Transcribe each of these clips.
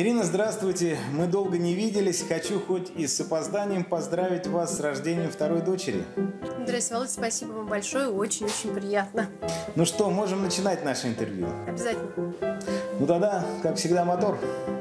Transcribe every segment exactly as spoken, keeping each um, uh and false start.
Ирина, здравствуйте. Мы долго не виделись. Хочу хоть и с опозданием поздравить вас с рождением второй дочери. Здравствуйте, Володя, спасибо вам большое. Очень-очень приятно. Ну что, можем начинать наше интервью? Обязательно. Ну тогда, как всегда, мотор.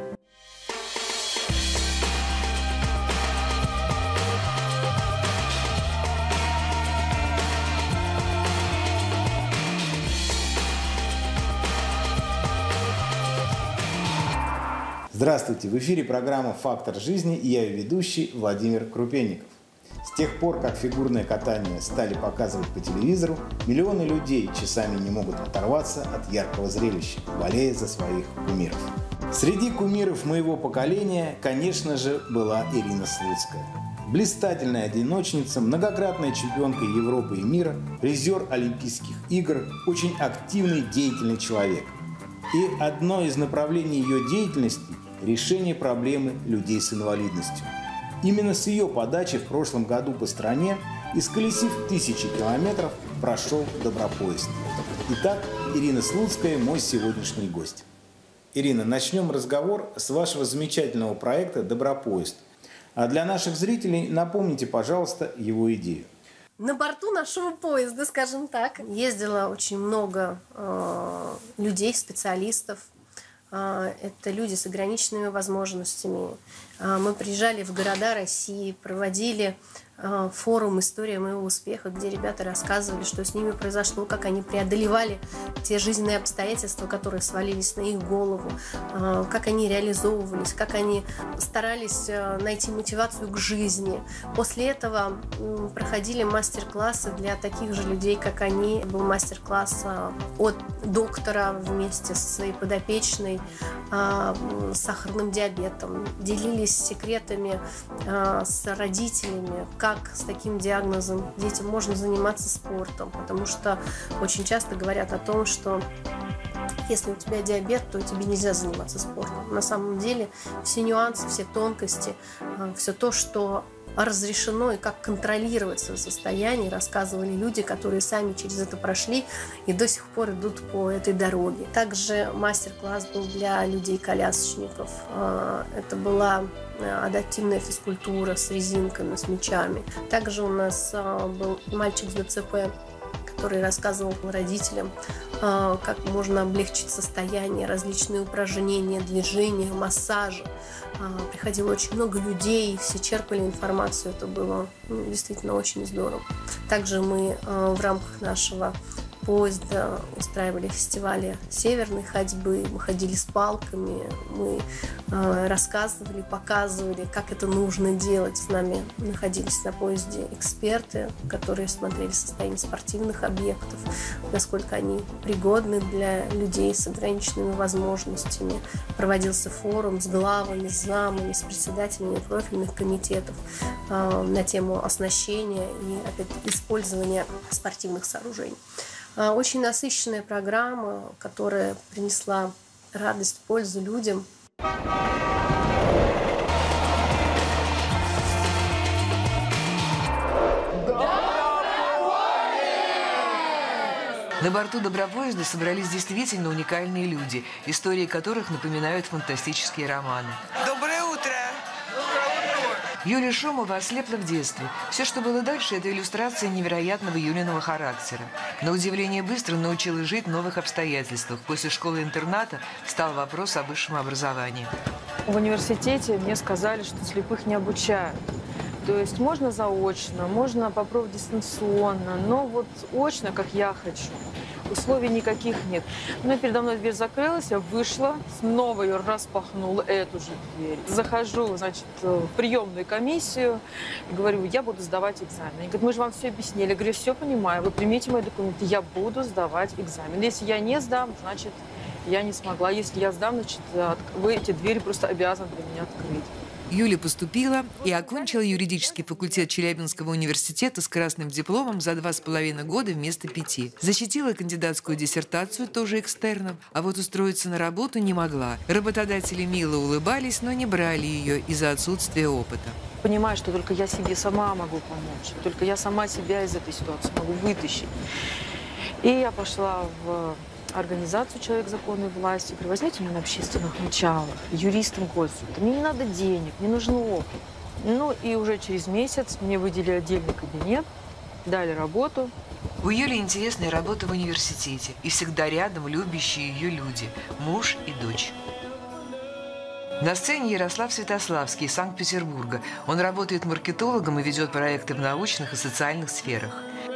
Здравствуйте! В эфире программа «Фактор жизни» и я ее ведущий Владимир Крупенников. С тех пор, как фигурное катание стали показывать по телевизору, миллионы людей часами не могут оторваться от яркого зрелища, болея за своих кумиров. Среди кумиров моего поколения, конечно же, была Ирина Слуцкая. Блистательная одиночница, многократная чемпионка Европы и мира, призер Олимпийских игр, очень активный, деятельный человек. И одно из направлений ее деятельности – решение проблемы людей с инвалидностью. Именно с ее подачи в прошлом году по стране, исколесив тысячи километров, прошел добропоезд. Итак, Ирина Слуцкая – мой сегодняшний гость. Ирина, начнем разговор с вашего замечательного проекта «Добропоезд». А для наших зрителей напомните, пожалуйста, его идею. На борту нашего поезда, скажем так, ездило очень много э, людей, специалистов. Э, это люди с ограниченными возможностями. Э, мы приезжали в города России, проводили э, форум «История моего успеха», где ребята рассказывали, что с ними произошло, как они преодолевали те жизненные обстоятельства, которые свалились на их голову, э, как они реализовывались, как они старались э, найти мотивацию к жизни. После этого э, проходили мастер-классы для таких же людей, как они. Был мастер-класс э, от доктора вместе со своей подопечной э, с сахарным диабетом. Делились секретами э, с родителями, как с таким диагнозом детям можно заниматься спортом, потому что очень часто говорят о том, что если у тебя диабет, то тебе нельзя заниматься спортом. На самом деле все нюансы, все тонкости, все то, что разрешено и как контролировать свое состояние, рассказывали люди, которые сами через это прошли и до сих пор идут по этой дороге. Также мастер-класс был для людей-колясочников. Это была адаптивная физкультура с резинками, с мячами. Также у нас был мальчик с ДЦП, который рассказывал родителям, как можно облегчить состояние, различные упражнения, движения, массажи. Приходило очень много людей, все черпали информацию, это было ну, действительно очень здорово. Также мы в рамках нашего поезда устраивали фестивали северной ходьбы, мы ходили с палками, мы э, рассказывали, показывали, как это нужно делать. С нами находились на поезде эксперты, которые смотрели состояние спортивных объектов, насколько они пригодны для людей с ограниченными возможностями. Проводился форум с главами, с замами, с председателями профильных комитетов э, на тему оснащения и опять, использования спортивных сооружений. Очень насыщенная программа, которая принесла радость, пользу людям. На борту добропоезда собрались действительно уникальные люди, истории которых напоминают фантастические романы. Доброе утро! Юлия Шумова ослепла в детстве. Все, что было дальше, это иллюстрация невероятного Юлиного характера. На удивление быстро научилась жить в новых обстоятельствах. После школы-интерната стал вопрос о высшем образовании. В университете мне сказали, что слепых не обучают. То есть можно заочно, можно попробовать дистанционно, но вот очно, как я хочу. Условий никаких нет. Но передо мной дверь закрылась, я вышла, снова ее распахнула, эту же дверь. Захожу, значит, в приемную комиссию и говорю, я буду сдавать экзамен. Они говорят, мы же вам все объяснили. Я говорю, все понимаю, вы примите мои документы, я буду сдавать экзамен. Если я не сдам, значит, я не смогла. Если я сдам, значит, вы эти двери просто обязаны для меня открыть. Юля поступила и окончила юридический факультет Челябинского университета с красным дипломом за два с половиной года вместо пяти. Защитила кандидатскую диссертацию, тоже экстерном, а вот устроиться на работу не могла. Работодатели мило улыбались, но не брали ее из-за отсутствия опыта. Понимаю, что только я себе сама могу помочь, только я сама себя из этой ситуации могу вытащить. И я пошла в организацию «Человек законной власти». Говорю, возьмите меня на общественных началах, юристом госсуда. Мне не надо денег, мне нужен опыт. Ну и уже через месяц мне выделили отдельный кабинет, дали работу. У Юли интересная работа в университете и всегда рядом любящие ее люди – муж и дочь. На сцене Ярослав Святославский из Санкт-Петербурга. Он работает маркетологом и ведет проекты в научных и социальных сферах.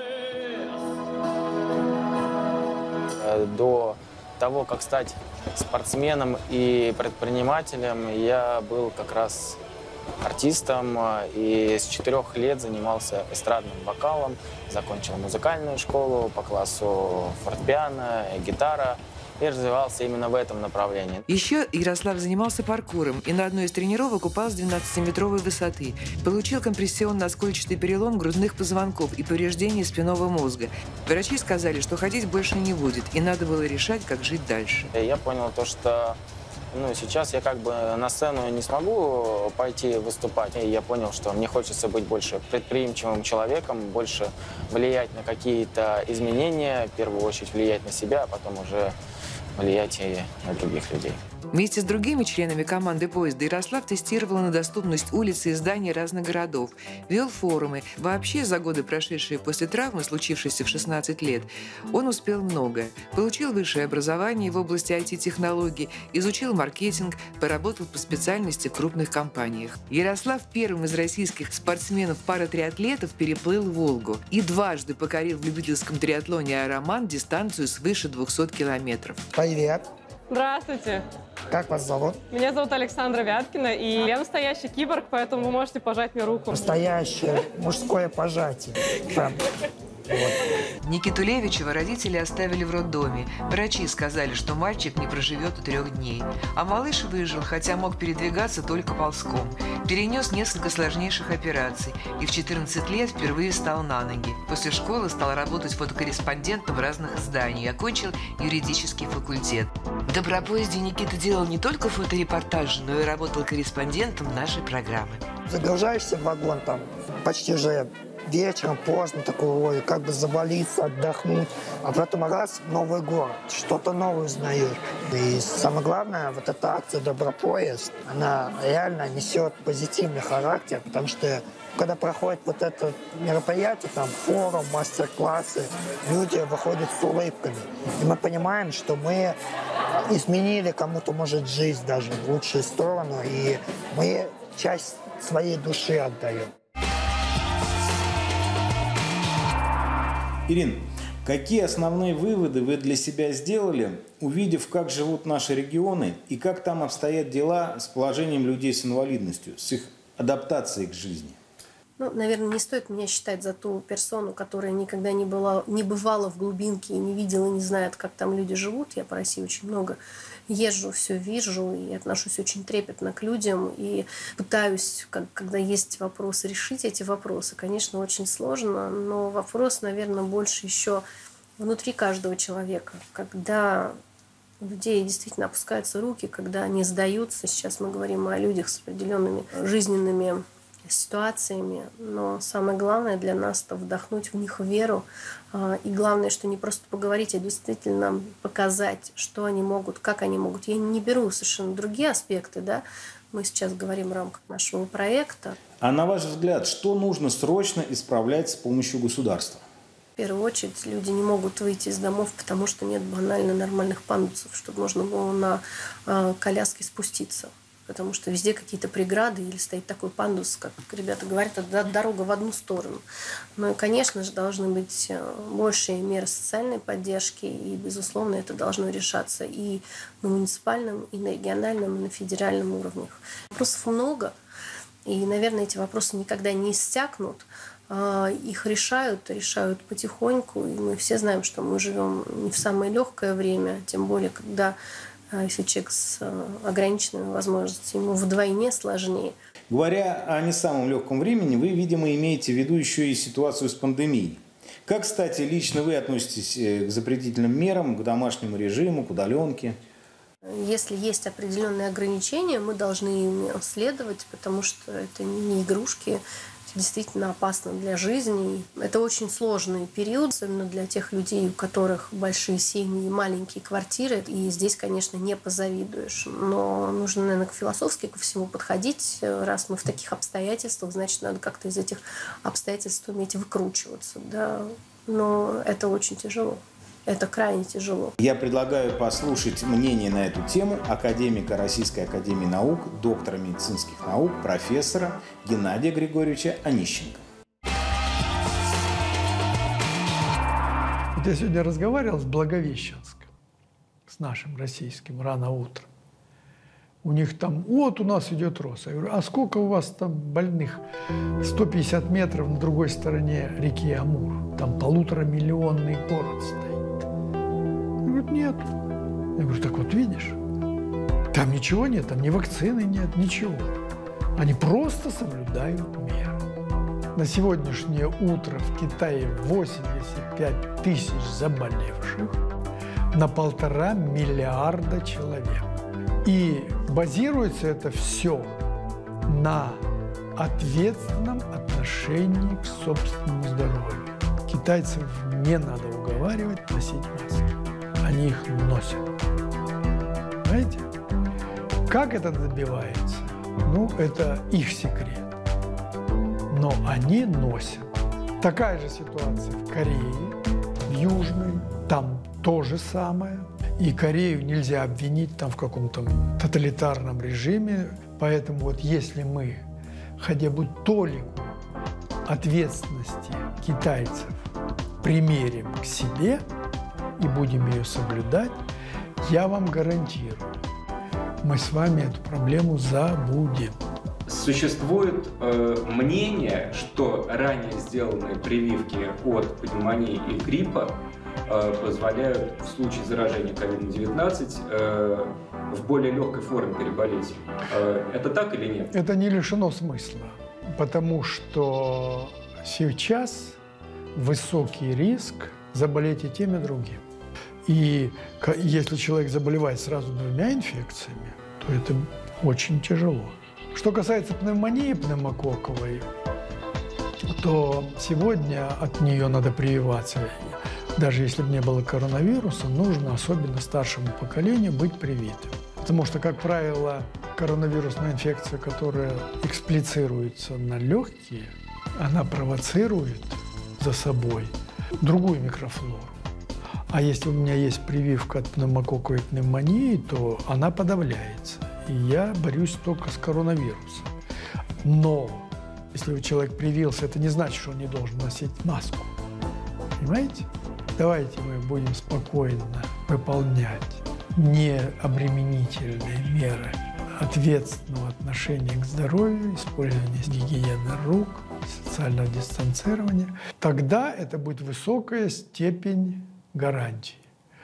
До того, как стать спортсменом и предпринимателем, я был как раз артистом и с четырех лет занимался эстрадным вокалом, закончил музыкальную школу по классу фортепиано, гитара и развивался именно в этом направлении. Еще Ярослав занимался паркуром и на одной из тренировок упал с двенадцатиметровой высоты. Получил компрессионно-оскольчатый перелом грудных позвонков и повреждение спинного мозга. Врачи сказали, что ходить больше не будет, и надо было решать, как жить дальше. Я понял то, что ну, сейчас я как бы на сцену не смогу пойти выступать. И я понял, что мне хочется быть больше предприимчивым человеком, больше влиять на какие-то изменения, в первую очередь влиять на себя, а потом уже влиять и на других людей. Вместе с другими членами команды поезда Ярослав тестировал на доступность улиц и зданий разных городов, вел форумы. Вообще, за годы, прошедшие после травмы, случившейся в шестнадцать лет, он успел многое. Получил высшее образование в области ай ти-технологий, изучил маркетинг, поработал по специальности в крупных компаниях. Ярослав первым из российских спортсменов-паратриатлетов переплыл Волгу и дважды покорил в любительском триатлоне «Аэроман» дистанцию свыше двухсот километров. Привет. Здравствуйте. Как вас зовут? Меня зовут Александра Вяткина, и я настоящий киборг, поэтому вы можете пожать мне руку. Настоящее мужское пожатие. Прям. Вот. Никиту Левичева родители оставили в роддоме. Врачи сказали, что мальчик не проживет и трех дней. А малыш выжил, хотя мог передвигаться только ползком. Перенес несколько сложнейших операций и в четырнадцать лет впервые встал на ноги. После школы стал работать фотокорреспондентом разных изданий и окончил юридический факультет. В Добропоезде Никита делал не только фоторепортажи, но и работал корреспондентом нашей программы. Загружаешься в вагон там почти уже вечером, поздно, такой, ой, как бы завалиться, отдохнуть. А потом раз, новый город, что-то новое узнаешь. И самое главное, вот эта акция «Добропоезд», она реально несет позитивный характер, потому что когда проходит вот это мероприятие, там форум, мастер-классы, люди выходят с улыбками. И мы понимаем, что мы изменили кому-то, может, жизнь даже в лучшую сторону, и мы часть своей души отдаем. Ирин, какие основные выводы вы для себя сделали, увидев, как живут наши регионы и как там обстоят дела с положением людей с инвалидностью, с их адаптацией к жизни? Ну, наверное, не стоит меня считать за ту персону, которая никогда не, была, не бывала в глубинке и не видела, не знает, как там люди живут. Я по России очень много езжу, все вижу и отношусь очень трепетно к людям. И пытаюсь, как, когда есть вопросы, решить эти вопросы. Конечно, очень сложно, но вопрос, наверное, больше еще внутри каждого человека. Когда у людей действительно опускаются руки, когда они сдаются. Сейчас мы говорим о людях с определенными жизненными ситуациями, но самое главное для нас — это вдохнуть в них веру. И главное, что не просто поговорить, а действительно показать, что они могут, как они могут. Я не беру совершенно другие аспекты, да. Мы сейчас говорим в рамках нашего проекта. А на ваш взгляд, что нужно срочно исправлять с помощью государства? В первую очередь, люди не могут выйти из домов, потому что нет банально нормальных пандусов, чтобы можно было на коляске спуститься. Потому что везде какие-то преграды или стоит такой пандус, как ребята говорят, это дорога в одну сторону. Ну и, конечно же, должны быть большие меры социальной поддержки, и, безусловно, это должно решаться и на муниципальном, и на региональном, и на федеральном уровнях. Вопросов много, и, наверное, эти вопросы никогда не иссякнут. Их решают, решают потихоньку, и мы все знаем, что мы живем не в самое легкое время, тем более, когда если человек с ограниченными возможностями, ему вдвойне сложнее. Говоря о не самом легком времени, вы, видимо, имеете в виду еще и ситуацию с пандемией. Как, кстати, лично вы относитесь к запретительным мерам, к домашнему режиму, к удаленке? Если есть определенные ограничения, мы должны им следовать, потому что это не игрушки. действительно опасно для жизни. Это очень сложный период, особенно для тех людей, у которых большие семьи и маленькие квартиры. И здесь, конечно, не позавидуешь. Но нужно, наверное, философски ко всему подходить. Раз мы в таких обстоятельствах, значит, надо как-то из этих обстоятельств уметь выкручиваться. Да? Но это очень тяжело. Это крайне тяжело. Я предлагаю послушать мнение на эту тему академика Российской академии наук, доктора медицинских наук, профессора Геннадия Григорьевича Онищенко. Я сегодня разговаривал с Благовещенском, с нашим российским, рано утром. У них там, вот у нас идет рост. Я говорю, а сколько у вас там больных? сто пятьдесят метров на другой стороне реки Амур. Там полуторамиллионный город стоит. Говорит, нет. Я говорю, так вот видишь, там ничего нет, там ни вакцины нет, ничего. Они просто соблюдают меры. На сегодняшнее утро в Китае восемьдесят пять тысяч заболевших на полтора миллиарда человек. И базируется это все на ответственном отношении к собственному здоровью. Китайцев не надо уговаривать носить маски. Они их носят. Знаете? Как это добивается? Ну, это их секрет. Но они носят. Такая же ситуация в Корее, в Южной. Там то же самое. И Корею нельзя обвинить там в каком-то тоталитарном режиме. Поэтому вот если мы хотя бы толику ответственности китайцев примерим к себе и будем ее соблюдать, я вам гарантирую, мы с вами эту проблему забудем. Существует э, мнение, что ранее сделанные прививки от пневмонии и гриппа э, позволяют в случае заражения ковид девятнадцать э, в более легкой форме переболеть. Э, это так или нет? Это не лишено смысла, потому что сейчас высокий риск заболеть и тем, и другим. И если человек заболевает сразу двумя инфекциями, то это очень тяжело. Что касается пневмонии пневмококковой, то сегодня от нее надо прививаться. Даже если бы не было коронавируса, нужно, особенно старшему поколению, быть привитым. Потому что, как правило, коронавирусная инфекция, которая эксплицируется на легкие, она провоцирует за собой другую микрофлору. А если у меня есть прививка от пневмококковой пневмонии, то она подавляется. И я борюсь только с коронавирусом. Но если человек привился, это не значит, что он не должен носить маску. Понимаете? Давайте мы будем спокойно выполнять необременительные меры ответственного отношения к здоровью, использования гигиены рук, социального дистанцирования. Тогда это будет высокая степень гарантии.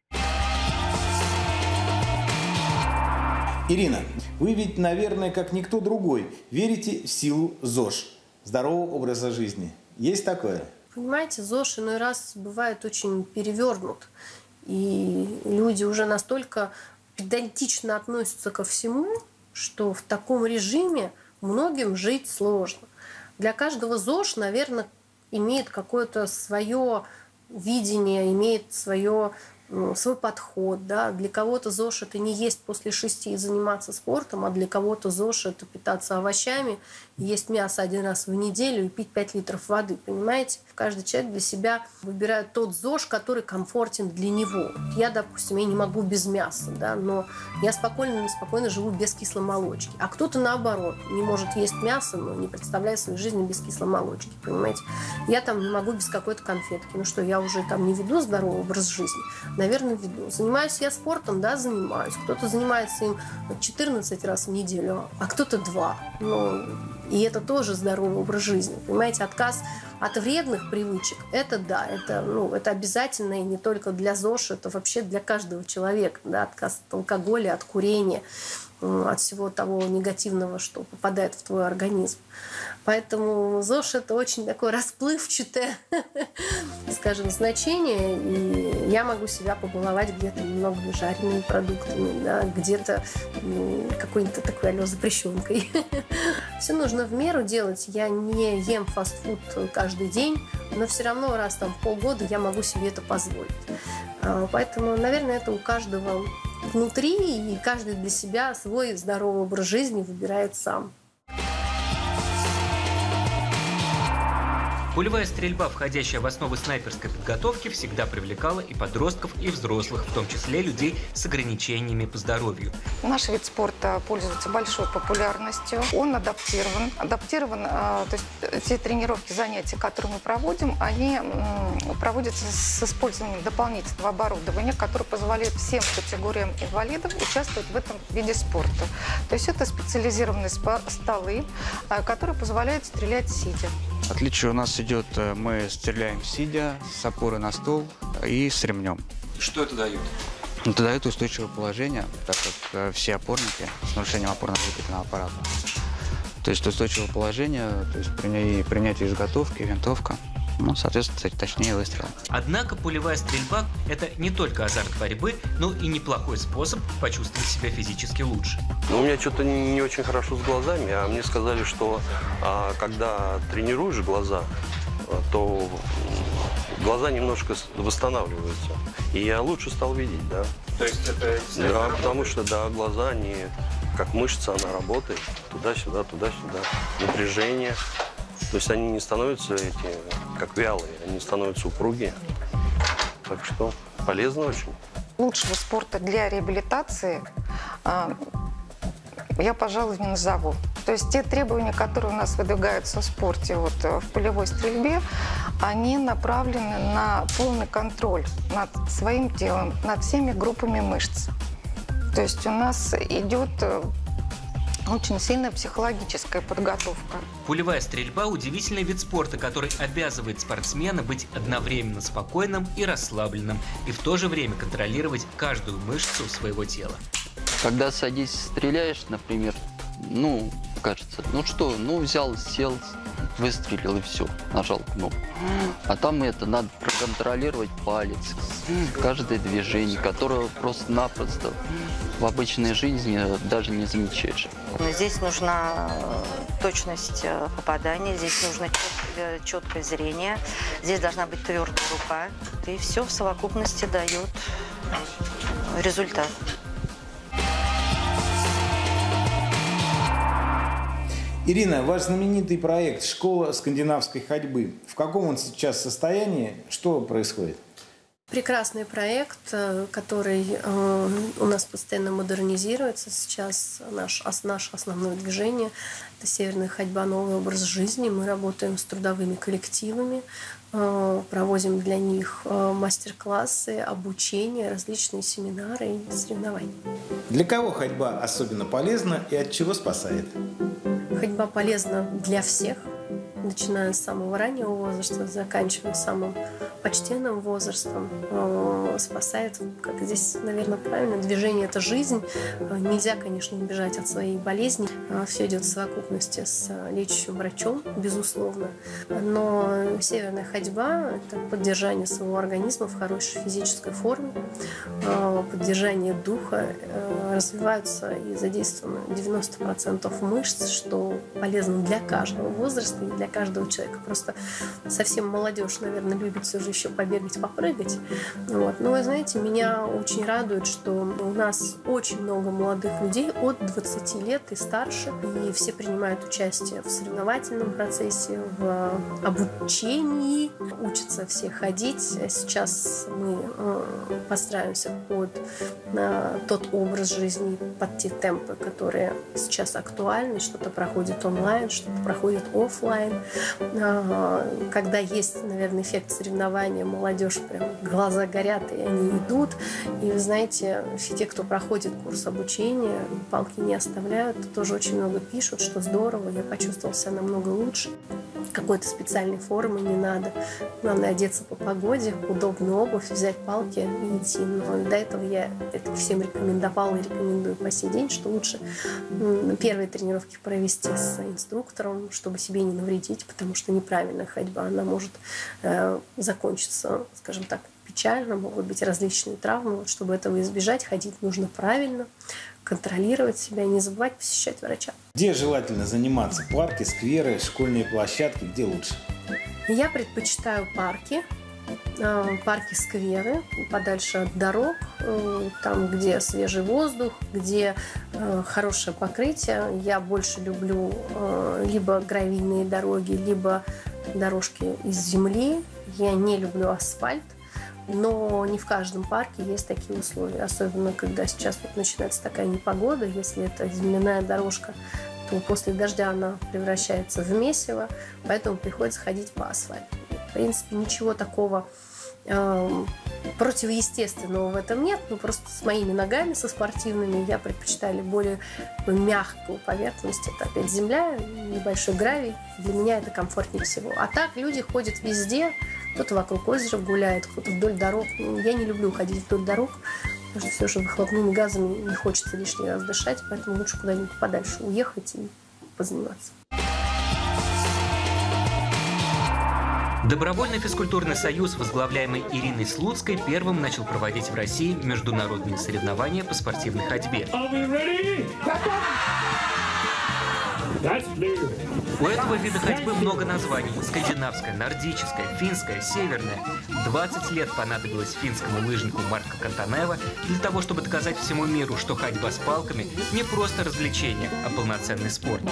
Ирина, вы ведь, наверное, как никто другой, верите в силу ЗОЖ, здорового образа жизни. Есть такое? Понимаете, ЗОЖ иной раз бывает очень перевернут. И люди уже настолько педантично относятся ко всему, что в таком режиме многим жить сложно. Для каждого ЗОЖ, наверное, имеет какое-то свое видение, имеет свое, свой подход. Да? Для кого-то ЗОЖ – это не есть после шести и заниматься спортом, а для кого-то ЗОЖ – это питаться овощами, есть мясо один раз в неделю и пить пять литров воды. Понимаете? Каждый человек для себя выбирает тот ЗОЖ, который комфортен для него. Я, допустим, я не могу без мяса, да, но я спокойно, спокойно живу без кисломолочки. А кто-то, наоборот, не может есть мясо, но не представляет свою жизнь без кисломолочки. Понимаете? Я там не могу без какой-то конфетки. Ну что, я уже там не веду здоровый образ жизни? Наверное, веду. Занимаюсь я спортом? Да, занимаюсь. Кто-то занимается им четырнадцать раз в неделю, а кто-то два. Ну, и это тоже здоровый образ жизни. Понимаете, отказ от вредных привычек, это да, это, ну, это обязательно и не только для ЗОЖ, это вообще для каждого человека. Да, отказ от алкоголя, от курения. от всего того негативного, что попадает в твой организм. Поэтому ЗОЖ – это очень такое расплывчатое, скажем, значение. И я могу себя побаловать где-то немного жареными продуктами, да, где-то какой-то такой алё запрещенкой. Все нужно в меру делать. Я не ем фастфуд каждый день, но все равно раз там в полгода я могу себе это позволить. Поэтому, наверное, это у каждого внутри, и каждый для себя свой здоровый образ жизни выбирает сам. Пулевая стрельба, входящая в основу снайперской подготовки, всегда привлекала и подростков, и взрослых, в том числе людей с ограничениями по здоровью. Наш вид спорта пользуется большой популярностью. Он адаптирован. Адаптирован, то есть те тренировки, занятия, которые мы проводим, они проводятся с использованием дополнительного оборудования, которое позволяет всем категориям инвалидов участвовать в этом виде спорта. То есть это специализированные столы, которые позволяют стрелять сидя. Отличие у нас идет, мы стреляем сидя, с опорой на стол и с ремнем. Что это дает? Это дает устойчивое положение, так как все опорники с нарушением опорно-двигательного аппарата. То есть устойчивое положение, то есть при принятии изготовки, винтовка, ну, соответственно, точнее выстрела. Однако пулевая стрельба – это не только азарт борьбы, но и неплохой способ почувствовать себя физически лучше. Ну, у меня что-то не, не очень хорошо с глазами, а мне сказали, что а, когда тренируешь глаза, то глаза немножко восстанавливаются. И я лучше стал видеть, да. То есть это… Да, потому что, да, глаза, они как мышца, она работает. Туда-сюда, туда-сюда. Напряжение. То есть они не становятся эти, как вялые, они становятся упругие. Так что полезно очень. Лучшего спорта для реабилитации я, пожалуй, не назову. То есть те требования, которые у нас выдвигаются в спорте, вот, в полевой стрельбе, они направлены на полный контроль над своим телом, над всеми группами мышц. То есть у нас идет очень сильная психологическая подготовка. Пулевая стрельба – удивительный вид спорта, который обязывает спортсмена быть одновременно спокойным и расслабленным, и в то же время контролировать каждую мышцу своего тела. Когда садись, стреляешь, например, ну, кажется, ну что, ну взял, сел, выстрелил и все, нажал кнопку. А там это надо проконтролировать палец, каждое движение, которое просто-напросто в обычной жизни даже не замечаешь. Здесь нужна точность попадания, здесь нужно четкое зрение, здесь должна быть твердая рука. И все в совокупности дает результат. Ирина, ваш знаменитый проект «Школа скандинавской ходьбы». В каком он сейчас состоянии? Что происходит? Прекрасный проект, который у нас постоянно модернизируется. Сейчас наш, наше основное движение – это северная ходьба, новый образ жизни. Мы работаем с трудовыми коллективами, проводим для них мастер-классы, обучение, различные семинары и соревнования. Для кого ходьба особенно полезна и от чего спасает? Ходьба полезна для всех, начиная с самого раннего возраста, заканчивая самым почтенным возрастом. Спасает, как здесь, наверное, правильно, движение – это жизнь. Нельзя, конечно, убежать от своей болезни. Все идет в совокупности с лечащим врачом, безусловно. Но северная ходьба – это поддержание своего организма в хорошей физической форме, поддержание духа. Развиваются и задействованы девяносто процентов мышц, что полезно для каждого возраста и для каждого человека. Просто совсем молодежь, наверное, любит все же еще побегать, попрыгать. Вот. Но вы знаете, меня очень радует, что у нас очень много молодых людей от двадцати лет и старше, и все принимают участие в соревновательном процессе, в обучении, учатся все ходить. Сейчас мы подстраиваемся под тот образ жизни, под те темпы, которые сейчас актуальны. Что-то проходит онлайн, что-то проходит офлайн. Когда есть, наверное, эффект соревнования, молодежь прям глаза горят, и они идут. И вы знаете, все те, кто проходит курс обучения, палки не оставляют, тоже очень много пишут, что здорово, я почувствовала себя намного лучше. какой-то специальной формы не надо. Главное одеться по погоде, удобную обувь, взять палки и идти. Но до этого я это всем рекомендовала и рекомендую по сей день, что лучше первые тренировки провести с инструктором, чтобы себе не навредить, потому что неправильная ходьба, она может э, закончиться, скажем так, печально, могут быть различные травмы. Вот, чтобы этого избежать, ходить нужно правильно, контролировать себя, не забывать посещать врача. Где желательно заниматься? Парки, скверы, школьные площадки? Где лучше? Я предпочитаю парки, парки, скверы, подальше от дорог, там, где свежий воздух, где хорошее покрытие. Я больше люблю либо гравийные дороги, либо дорожки из земли. Я не люблю асфальт. Но не в каждом парке есть такие условия. Особенно, когда сейчас вот начинается такая непогода. Если это земляная дорожка, то после дождя она превращается в месиво. Поэтому приходится ходить по асфальту. В принципе, ничего такого э, противоестественного в этом нет. Но просто с моими ногами, со спортивными, я предпочитаю более мягкую поверхность. Это опять земля, небольшой гравий. Для меня это комфортнее всего. А так люди ходят везде. Кто-то вокруг озера гуляет, кто-то вдоль дорог. Я не люблю ходить вдоль дорог, потому что все же выхлопными газами не хочется лишний раз дышать, поэтому лучше куда-нибудь подальше уехать и позаниматься. Добровольный физкультурный союз, возглавляемый Ириной Слуцкой, первым начал проводить в России международные соревнования по спортивной ходьбе. У этого вида ходьбы много названий. Скандинавская, нордическая, финская, северная. двадцать лет понадобилось финскому лыжнику Марко Кантанева для того, чтобы доказать всему миру, что ходьба с палками не просто развлечение, а полноценный спорт.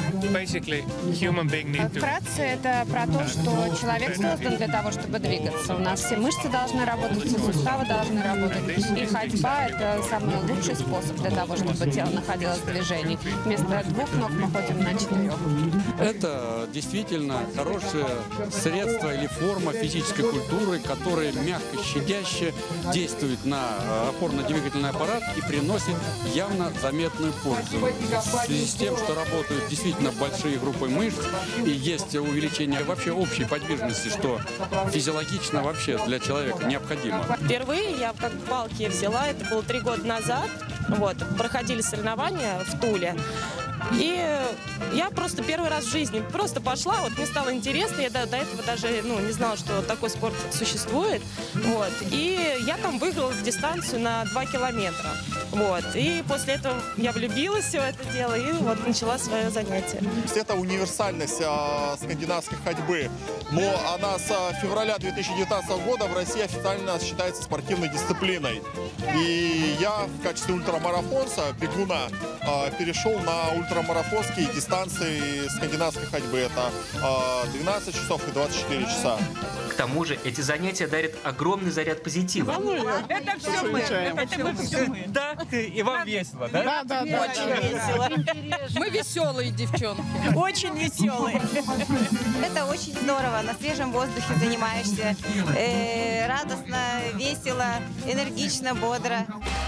Вкратце, это про то, что человек создан для того, чтобы двигаться. У нас все мышцы должны работать, все суставы должны работать. И ходьба – это самый лучший способ для того, чтобы тело находилось в движении. Вместо двух ног мы ходим на четырех. Это действительно хорошее средство или форма физической культуры, которая мягко щадяще действует на опорно-двигательный аппарат и приносит явно заметную пользу. В связи с тем, что работают действительно большие группы мышц и есть увеличение вообще общей подвижности, что физиологично вообще для человека необходимо. Впервые я как палки взяла, это было три года назад. Вот, проходили соревнования в Туле. И я просто первый раз в жизни просто пошла, вот мне стало интересно, я до, до этого даже ну, не знала, что такой спорт существует. Вот. И я там выиграла дистанцию на два километра. Вот. И после этого я влюбилась в все это дело и вот начала свое занятие. Это универсальность э, скандинавской ходьбы, но она с февраля две тысячи девятнадцатого года в России официально считается спортивной дисциплиной. И я в качестве ультрамарафонца, бегуна, э, перешел на ультрамарафонские дистанции скандинавской ходьбы. Это э, двенадцать часов и двадцать четыре часа. К тому же эти занятия дарят огромный заряд позитива. Это все мы. Это мы все мы. Да, и вам весело, да? Да, да, да. Очень весело. Мы веселые девчонки. Очень веселые. Это очень здорово. На свежем воздухе занимаешься. Э, радостно, весело, энергично, бодро.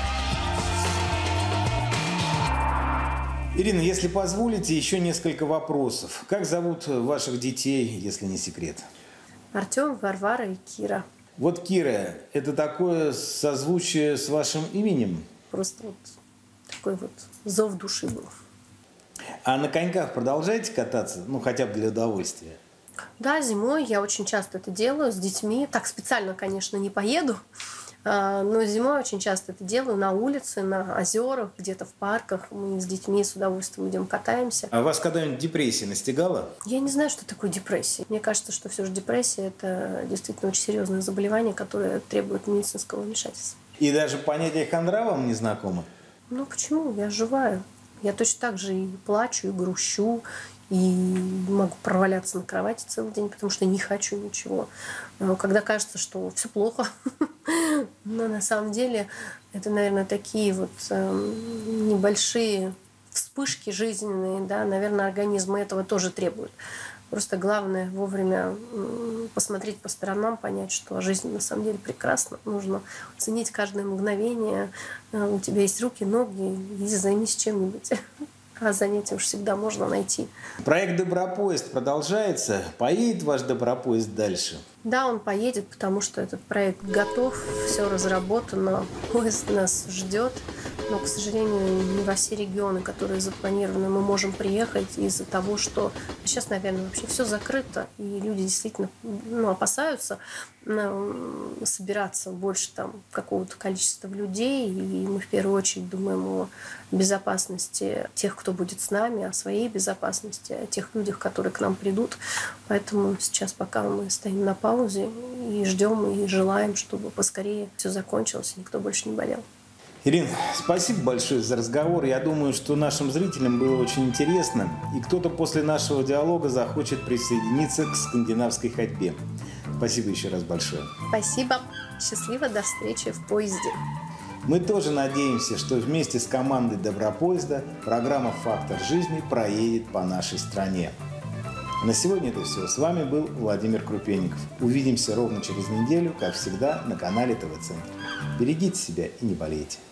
Ирина, если позволите, еще несколько вопросов. Как зовут ваших детей, если не секрет? Артем, Варвара и Кира. Вот Кира, это такое созвучие с вашим именем? Просто вот такой вот зов души был. А на коньках продолжаете кататься? Ну, хотя бы для удовольствия? Да, зимой я очень часто это делаю с детьми. Так специально, конечно, не поеду. Но зимой очень часто это делаю на улице, на озерах, где-то в парках. Мы с детьми с удовольствием идем катаемся. А вас когда-нибудь депрессия настигала? Я не знаю, что такое депрессия. Мне кажется, что все же депрессия – это действительно очень серьезное заболевание, которое требует медицинского вмешательства. И даже понятие хандра вам не знакомо? Ну почему? Я живая. Я точно так же и плачу, и грущу, и могу проваляться на кровати целый день, потому что не хочу ничего. Когда кажется, что все плохо. Но на самом деле это, наверное, такие вот небольшие вспышки жизненные. Да? Наверное, организм этого тоже требует. Просто главное вовремя посмотреть по сторонам, понять, что жизнь на самом деле прекрасна. Нужно ценить каждое мгновение. У тебя есть руки, ноги, иди займись чем-нибудь. а занятия уж всегда можно найти. Проект «Добропоезд» продолжается. Поедет ваш добропоезд дальше? Да, он поедет, потому что этот проект готов, все разработано, поезд нас ждет. Но, к сожалению, не во все регионы, которые запланированы, мы можем приехать из-за того, что сейчас, наверное, вообще все закрыто, и люди действительно ну, опасаются ну, собираться больше там какого-то количества людей, и мы в первую очередь думаем о безопасности тех, кто будет с нами, о своей безопасности, о тех людях, которые к нам придут. Поэтому сейчас пока мы стоим на паузе и ждем, и желаем, чтобы поскорее все закончилось, и никто больше не болел. Ирина, спасибо большое за разговор. Я думаю, что нашим зрителям было очень интересно, и кто-то после нашего диалога захочет присоединиться к скандинавской ходьбе. Спасибо еще раз большое. Спасибо. Счастливо. До встречи в поезде. Мы тоже надеемся, что вместе с командой Добропоезда программа «Фактор жизни» проедет по нашей стране. На сегодня это все. С вами был Владимир Крупенников. Увидимся ровно через неделю, как всегда, на канале ТВ-центр. Берегите себя и не болейте.